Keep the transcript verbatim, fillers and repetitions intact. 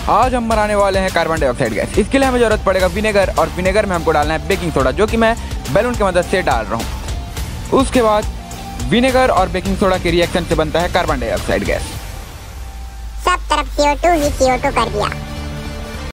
आज हम बनाने वाले हैं कार्बन डाइऑक्साइड गैस। इसके लिए हमें जरूरत पड़ेगा विनेगर, और विनेगर में हमको डालना है बेकिंग सोडा, जो कि मैं बैलून की मदद से डाल रहा हूँ। उसके बाद विनेगर और बेकिंग सोडा के रिएक्शन से बनता है कार्बन डाइऑक्साइड गैस। सब तरफ सी ओ टू ही सी ओ टू कर दिया।